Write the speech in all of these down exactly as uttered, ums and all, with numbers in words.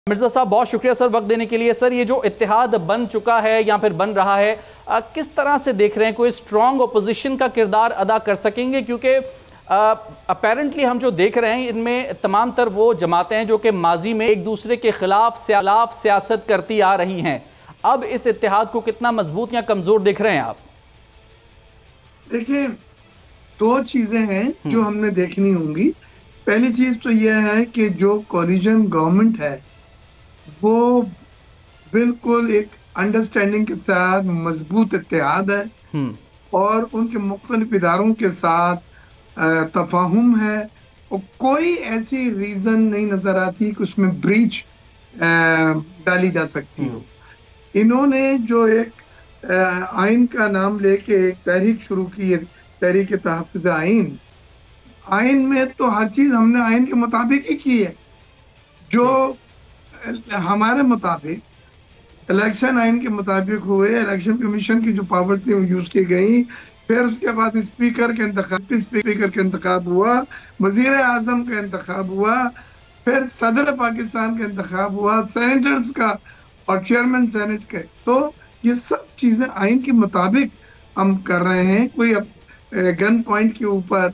मिर्जा साहब बहुत शुक्रिया सर वक्त देने के लिए। सर ये जो इत्तेहाद बन चुका है या फिर बन रहा है आ, किस तरह से देख रहे हैं, कोई स्ट्रॉन्ग ओपोजिशन का किरदार अदा कर सकेंगे? क्योंकि अपेरेंटली हम जो देख रहे हैं इनमें तमाम तर वो जमातें हैं जो कि माजी में एक दूसरे के खिलाफ खिलाफ सियासत करती आ रही हैं। अब इस इत्तेहाद को कितना मजबूत या कमजोर देख रहे हैं आप? देखिए, दो चीजें हैं जो हमने देखनी होंगी। पहली चीज तो यह है कि जो कोलिजन गवर्नमेंट है वो बिल्कुल एक अंडरस्टैंडिंग के साथ मजबूत इत्तेहाद है और उनके मुख्तलिफ इदारों के साथ तफाहुम है और कोई ऐसी रीजन नहीं नजर आती कि उसमें ब्रीच डाली जा सकती हो। इन्होंने जो एक आइन का नाम लेके एक तहरीक शुरू की है, तहरीक तहफ्फुज़ आइन। आइन में तो हर चीज हमने आइन के मुताबिक ही की है। जो हमारे मुताबिक इलेक्शन आइन के मुताबिक हुए, इलेक्शन कमीशन की जो पावर्स थी वो यूज की गई, फिर उसके बाद स्पीकर के इंतखाब स्पीकर का इंतखाब हुआ, वजीर आजम का इंतखाब हुआ, फिर सदर पाकिस्तान का इंतखाब हुआ, सेनेटर्स का और चेयरमैन सेनेट के। तो ये सब चीजें आइन के मुताबिक हम कर रहे हैं। कोई गन पॉइंट के ऊपर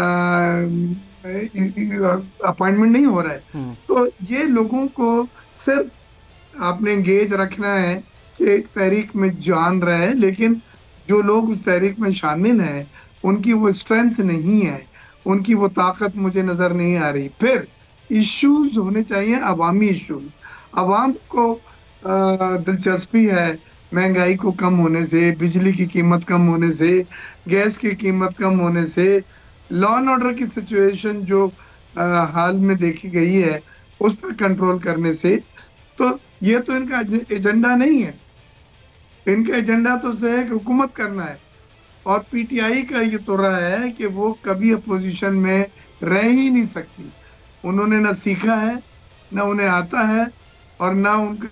अपॉइंटमेंट नहीं हो रहा है। तो ये लोगों को सिर्फ आपने एंगेज रखना है कि तहरीक में जान रहे हैं, लेकिन जो लोग उस तहरीक में शामिल हैं उनकी वो स्ट्रेंथ नहीं है, उनकी वो ताकत मुझे नजर नहीं आ रही। फिर इश्यूज होने चाहिए, अवामी इश्यूज। अवाम को दिलचस्पी है महंगाई को कम होने से, बिजली की कीमत कम होने से, गैस की कीमत कम होने से, लॉ एंड ऑर्डर की सिचुएशन जो आ, हाल में देखी गई है उस पर कंट्रोल करने से। तो ये तो इनका एजेंडा नहीं है। इनका एजेंडा तो से है कि हुकूमत करना है। और पीटीआई का ये तो रहा है कि वो कभी अपोजिशन में रह ही नहीं सकती। उन्होंने ना सीखा है, ना उन्हें आता है और ना उनका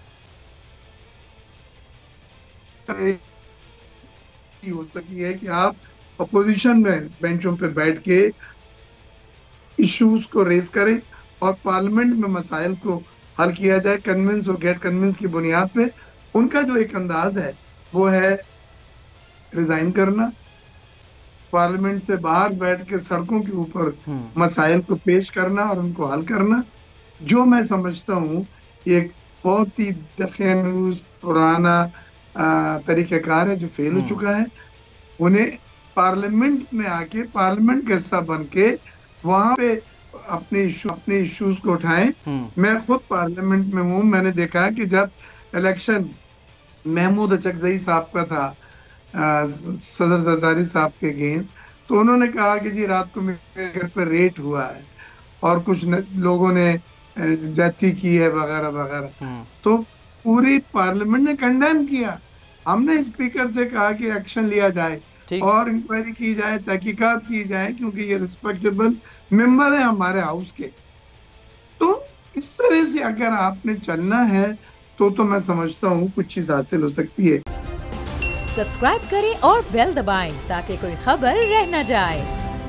हो सकी है कि आप अपोजिशन में बेंचों पे बैठ के इश्यूज को रेज करें और पार्लियामेंट में मसाइल को हल किया जाए कन्विंस और गेट कन्विंस की बुनियाद पे। उनका जो एक अंदाज है वो है रिजाइन करना, पार्लियामेंट से बाहर बैठ के सड़कों के ऊपर मसाइल को पेश करना और उनको हल करना, जो मैं समझता हूँ एक बहुत ही दखियानूस पुराना तरीक़ाकार है जो फेल हो चुका है। उन्हें पार्लियामेंट में आके पार्लियामेंट का हिस्सा बन के वहां पे अपने इशू अपने इश्यूज को उठाएं। मैं खुद पार्लियामेंट में हूँ। मैंने देखा कि जब इलेक्शन महमूद अचकजई साहब का था आ, सदर जरदारी साहब के गेंद, तो उन्होंने कहा कि जी रात को मेरे घर पर रेट हुआ है और कुछ न, लोगों ने जाति की है वगैरह वगैरह। तो पूरी पार्लियामेंट ने कंडेम किया। हमने स्पीकर से कहा कि एक्शन लिया जाए और इंक्वायरी की जाए, तहकीकात की जाए, क्योंकि ये रिस्पेक्टेबल मेंबर है हमारे हाउस के। तो इस तरह से अगर आपने चलना है तो तो मैं समझता हूँ कुछ चीज हासिल हो सकती है। सब्सक्राइब करें और बेल दबाएं ताकि कोई खबर रह न जाए।